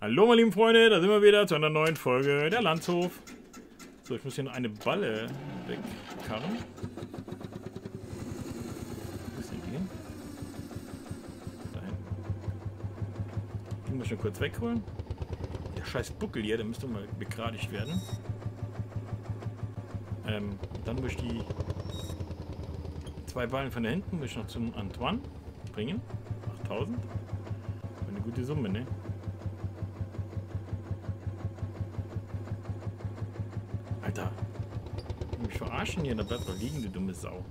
Hallo meine lieben Freunde, da sind wir wieder zu einer neuen Folge der Landshof. So, ich muss hier noch eine Balle wegkarren. Wo ist die gehen? Da hinten. Die muss ich schon kurz wegholen. Der scheiß Buckel hier, der müsste mal begradigt werden. Dann muss ich die zwei Ballen von da hinten muss ich noch zum Antoine bringen. 8000. Eine gute Summe, ne? Alter. Mich verarschen hier, da bleibt doch liegen, du dumme Sau. Auf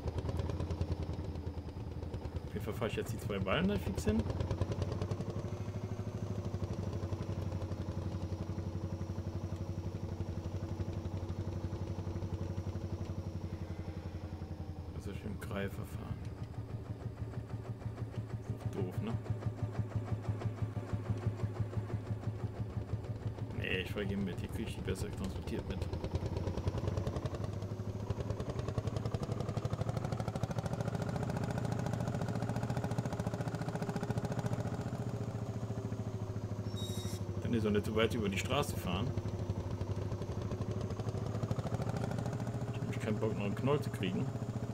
jeden Fall fahre ich jetzt die zwei Ballen da fix hin. Also ich im Greifer fahren. Doof, ne? Nee, ich fahre hier mit. Hier kriege ich die besser transportiert mit. Dann ist auch nicht so weit über die Straße fahren. Ich habe keinen Bock, noch einen Knoll zu kriegen.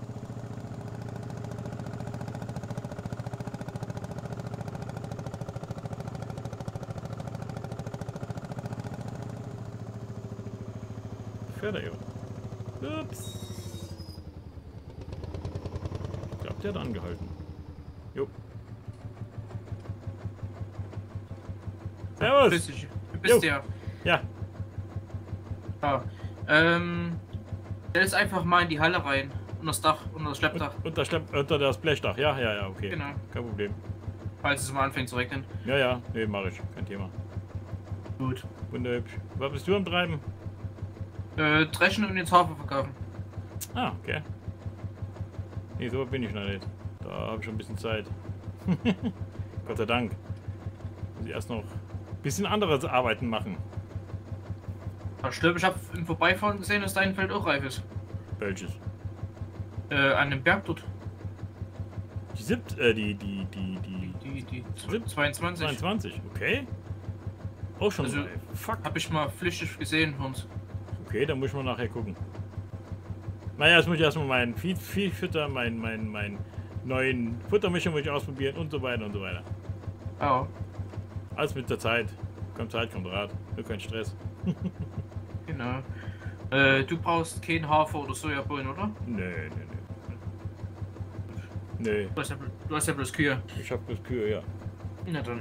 Fährt er ja. Ups. Ich glaube, der hat angehalten. Jo. Servus. Du bist ja. Ja. Ja. Stell es einfach mal in die Halle rein. Unter das Dach, unter das Schleppdach. Unter das Blechdach. Ja, ja, ja, okay. Genau. Kein Problem. Falls es mal anfängt zu regnen. Ja, ja. Nee, mache ich. Kein Thema. Gut. Wunderhübsch. Was bist du am Treiben? Dreschen und ins Hafer verkaufen. Ah, okay. Nee, so bin ich noch nicht. Da habe ich schon ein bisschen Zeit. Gott sei Dank. Muss ich erst noch ein bisschen anderes Arbeiten machen. Ja, stimmt, ich habe im Vorbeifahren gesehen, dass dein Feld auch reif ist. Welches? An dem Berg dort. Die Die 22. 22, okay. Auch schon Also, reif. Fuck. Habe ich mal flüchtig gesehen, Hans. Okay, dann muss ich mal nachher gucken. Naja, jetzt muss ich erstmal meinen Viehfütter, meinen neuen Futtermischung muss ich ausprobieren und so weiter und so weiter. Ja. Alles mit der Zeit. Kommt Zeit, kommt Rat. Nur kein Stress. Genau. Du brauchst kein Hafer oder Sojabohnen, oder? Nee. Nee. Du hast ja bloß Kühe. Ich hab bloß Kühe, ja. Na dann.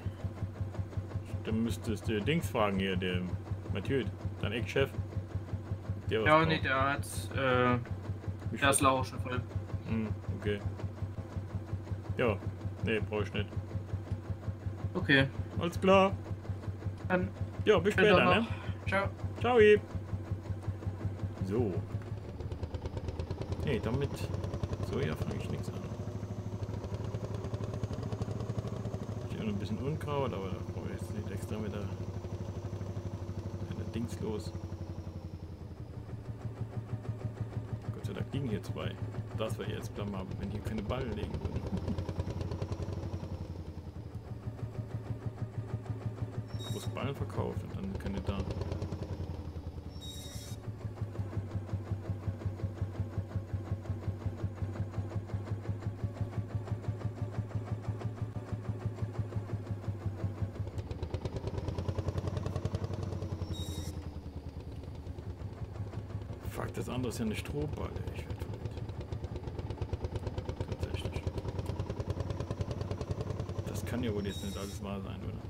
Dann müsstest du Dings fragen hier, der Mathieu, dein Ex-Chef. Der was Ja, braucht. nee, der hat, Wie der ist viel? lauer schon voll. Okay. Ja, nee, brauch ich nicht. Okay. Alles klar. Dann Ja, bis später, ne? Ciao. Ciao. So. Nee, damit Soja fange ich nichts an. Ich habe noch ein bisschen Unkraut, aber da brauche ich jetzt nicht extra mit der Dings los. Gott sei Dank liegen hier zwei. Das wäre jetzt blamabel, wenn hier keine Ballen liegen würden. Groß Ballen verkauft und dann keine da. Fuck, das andere ist ja eine Strohballe. Ich werde verrückt. Tatsächlich. Das kann ja wohl jetzt nicht alles wahr sein, oder?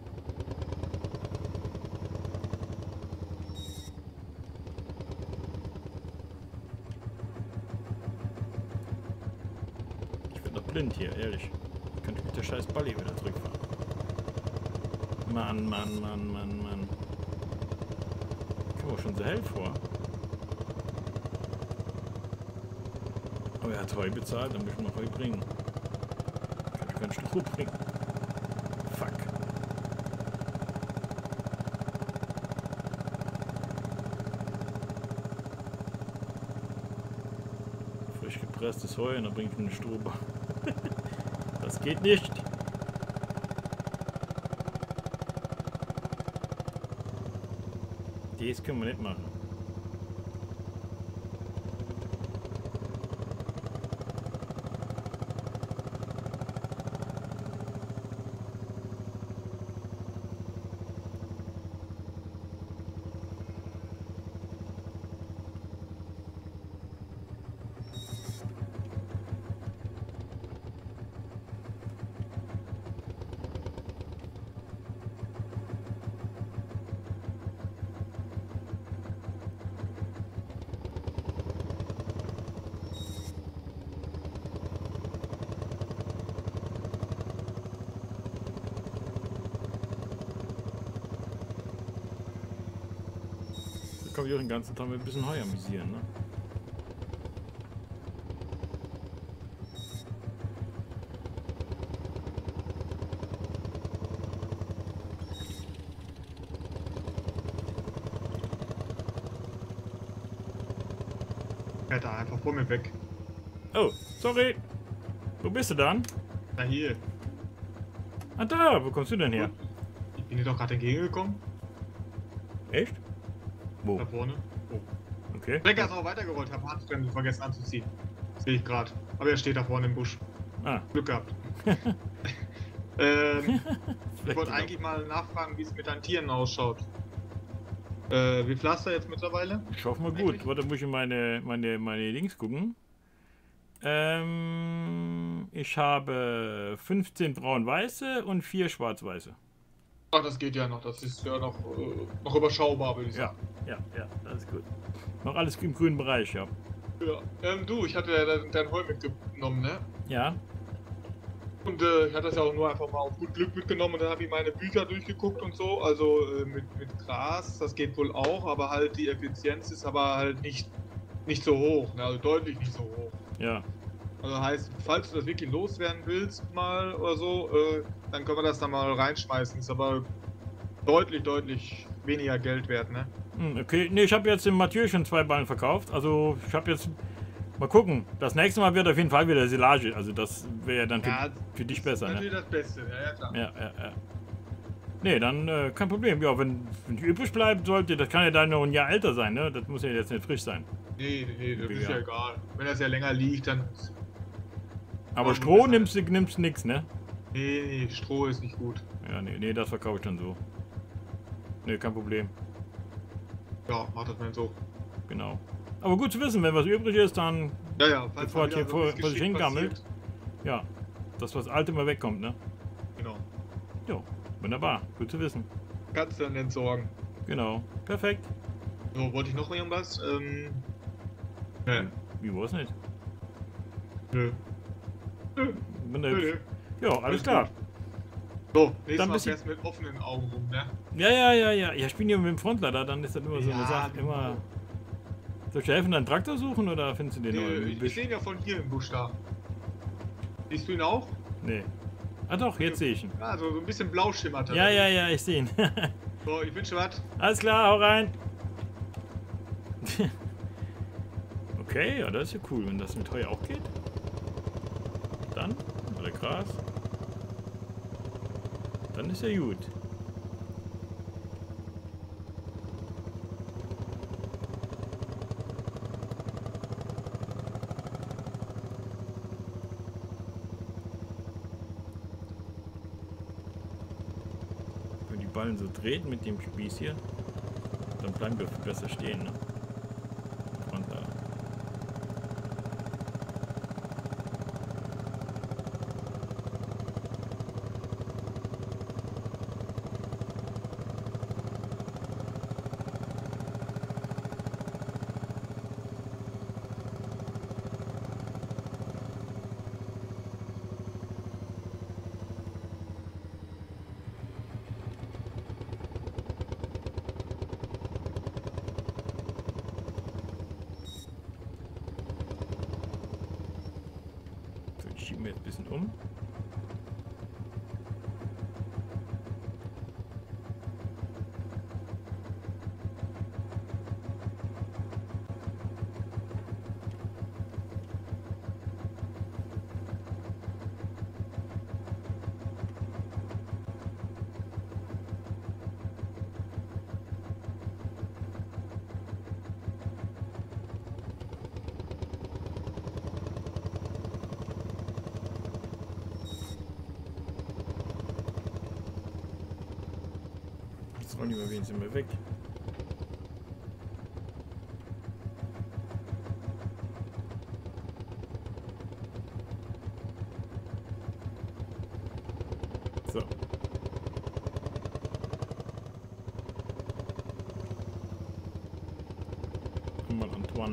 Ich werde noch blind hier, ehrlich. Ich könnte mit der scheiß Balle wieder zurückfahren. Mann. Kommt auch schon so hell vor. Aber er hat Heu bezahlt, dann müssen wir noch Heu bringen. Kann ich kein Stroh bringen. Fuck. Frisch gepresstes Heu und dann bringe ich mir eine Strohbar. Das geht nicht. Das können wir nicht machen. Da kann ich auch den ganzen Tag mit ein bisschen Heu amüsieren, ne? Ja, da einfach vor mir weg. Oh, sorry. Wo bist du dann? Na hier. Ah, da. Wo kommst du denn her? Ich bin dir doch gerade entgegengekommen. Echt? Wo? Da vorne. Oh. Okay. Blecker ist auch weitergerollt, hab Handbremse vergessen anzuziehen. Sehe ich gerade. Aber er steht da vorne im Busch. Ah. Glück gehabt. Ich wollte eigentlich mal nachfragen, wie es mit deinen Tieren ausschaut. Wie Pflaster jetzt mittlerweile? Ich hoffe mal gut. Warte, muss ich in meine Links gucken. Ich habe 15 braun-weiße und 4 schwarz-weiße. Ach, das geht ja noch. Das ist ja noch überschaubar, würde ich Ja, sagen. ja, das ist gut. Noch alles im grünen Bereich, ja. Ja. Du, ich hatte ja dein Heu mitgenommen, ne? Ja, Und ich hatte das ja auch nur einfach mal auf gut Glück mitgenommen und dann habe ich meine Bücher durchgeguckt und so. Also mit Gras, das geht wohl auch, aber halt die Effizienz ist aber halt nicht so hoch, ne? Also deutlich nicht so hoch. ja. Also heißt, falls du das wirklich loswerden willst mal oder so, dann können wir das da mal reinschmeißen. Ist aber deutlich weniger Geld wert, ne? Okay, ne, ich habe jetzt im Mathieu schon 2 Ballen verkauft. Also ich habe jetzt... Mal gucken. Das nächste Mal wird auf jeden Fall wieder Silage. Also das wäre ja dann für dich besser, Das ist ne? natürlich das Beste, ja klar. Ja. Ne, dann kein Problem. Ja, wenn die übrig bleibt, sollte... Das kann ja dann noch ein Jahr älter sein, ne? Das muss ja jetzt nicht frisch sein. Nee, das ist ja egal. Wenn das ja länger liegt, dann... Aber Stroh nimmst nix, ne? Nee, Stroh ist nicht gut. Ja, nee, das verkaufe ich dann so. Ne, kein Problem. Ja, mach das mal so. Genau. Aber gut zu wissen, wenn was übrig ist, dann... Ja, Bevor es hier vor sich Geschick hingammelt. passiert. Ja, dass das Alte mal wegkommt, ne? Genau. Jo, wunderbar. Gut zu wissen. Kannst du dann entsorgen. Genau. Perfekt. So, wollte ich noch irgendwas? Ne. Wie war's nicht? Nö. Nö. Ja, alles klar. So, nächstes Dann Mal bis fährst du mit offenen Augen rum, ne? Ja. Ja, ich bin hier mit dem Frontlader, dann ist das immer so eine Sache. genau. Immer. Soll ich dir helfen, deinen Traktor suchen oder findest du den noch im Ich Busch? sehe ihn ja von hier im Busch da. Siehst du ihn auch? Nee. Ah doch, jetzt sehe ich ihn. Ja, so ein bisschen blau schimmert er. Ja, ich sehe ihn. So, ich wünsche was. Alles klar, hau rein. Okay, ja, das ist ja cool, wenn das mit Heu auch geht. Dann, oder Gras. Dann ist ja gut. Wenn die Ballen so dreht mit dem Spieß hier, dann bleiben wir besser stehen, ne? Frontlader. So, ich schiebe mir jetzt ein bisschen um. Oliver, wen sind wir weg? So. Mal Antoine.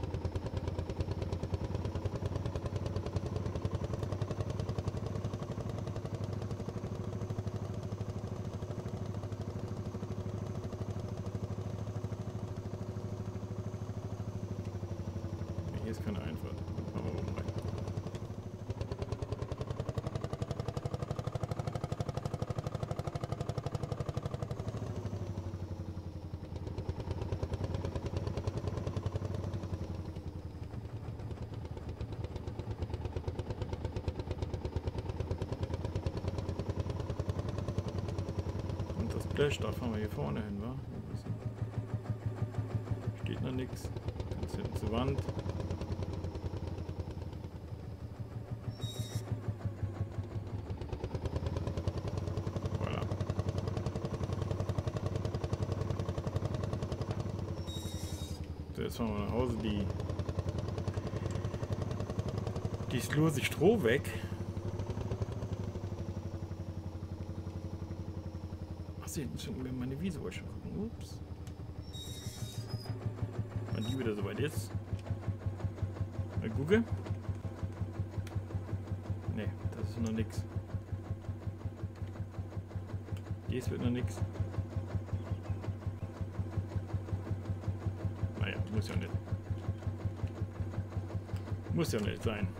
Hier ist keine Einfahrt. Aber oben rein. Und das Blech, da fahren wir hier vorne hin, wa? Steht noch nichts. Ganz hinten zur Wand. Voilà. So, jetzt fahren wir nach Hause. Die lose Stroh weg. Achso, jetzt schon über meine Wiese wollte ich schon gucken. Ups. Wann die wieder soweit ist. Mal gucken. Ne, das ist noch nix. Dies wird noch nix. Naja, muss ja nicht. Muss ja nicht sein.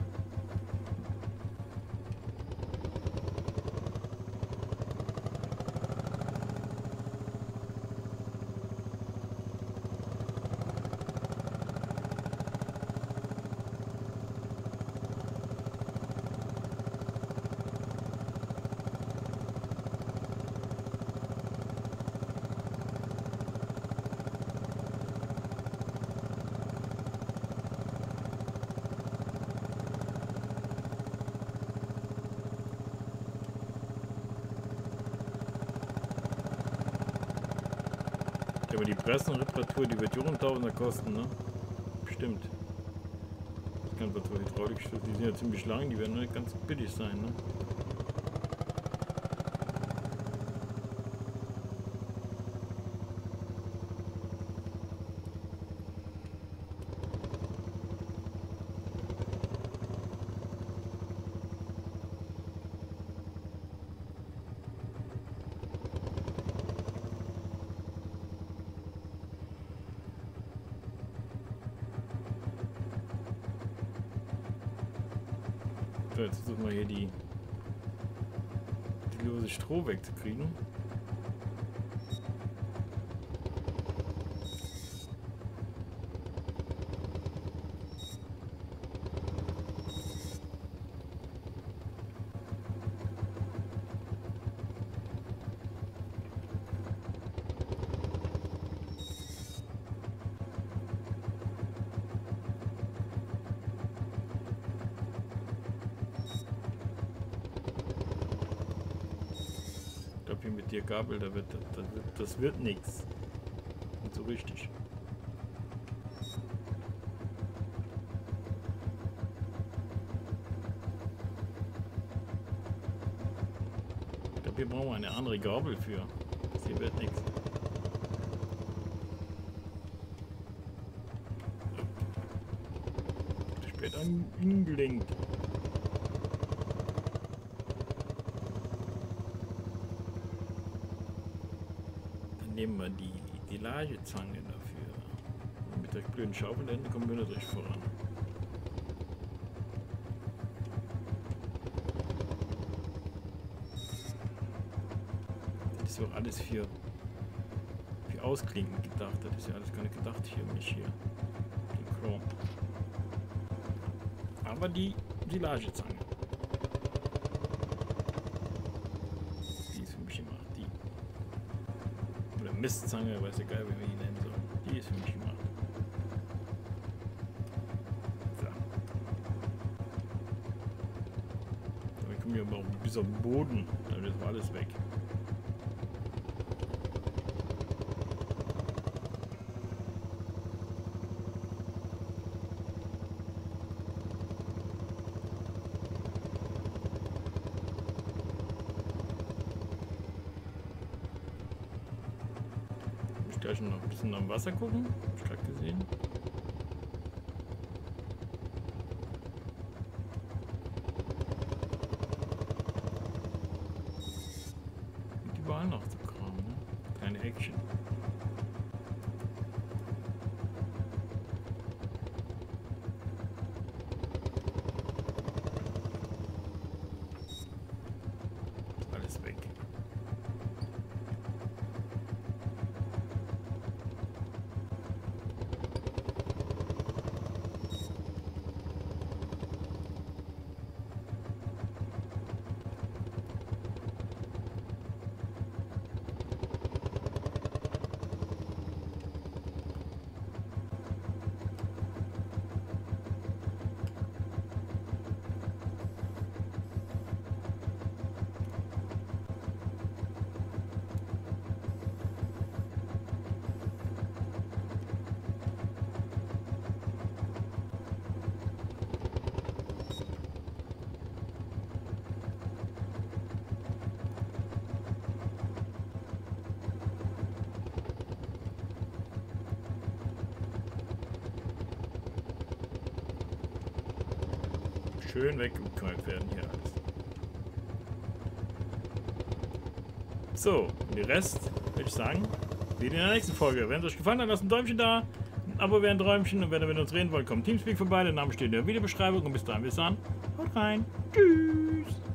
Aber die Pressenreparatur, die wird Euro 1000er kosten, ne? Bestimmt. Das kann so Hydraulikschlüssel, die sind ja ziemlich lang, die werden nicht ganz billig sein, ne? So, jetzt versuchen wir hier die lose Stroh wegzukriegen. Hier mit dir Gabel, das wird nichts. Nicht so richtig. Ich glaube, hier brauchen wir eine andere Gabel für. Das hier wird nichts. Spät angelenkt. Nehmen wir die Lagezange dafür. Mit der blöden Schaufel dann kommen wir nicht voran. Das ist auch alles für Ausklinken gedacht. Das ist ja alles gar nicht gedacht hier, nicht hier. Den Chrome. Aber die Lagezange. Mistzange, weiß ja geil, wie wir ihn nennen sollen. Die ist für mich gemacht. So. Dann kommen wir aber bis auf den Boden. Dann ist alles weg. Gleich noch ein bisschen am Wasser gucken. Hab ich gerade gesehen. Und überall noch so Kram, ne? Keine Action. Alles weg. Schön weggekäut werden hier alles. So, und den Rest würde ich sagen, seht ihr in der nächsten Folge. Wenn es euch gefallen hat, lasst ein Däumchen da, ein Abo wäre ein Träumchen und wenn ihr mit uns reden wollt, kommt Teamspeak vorbei. Der Name steht in der Videobeschreibung und bis dahin, haut rein. Tschüss.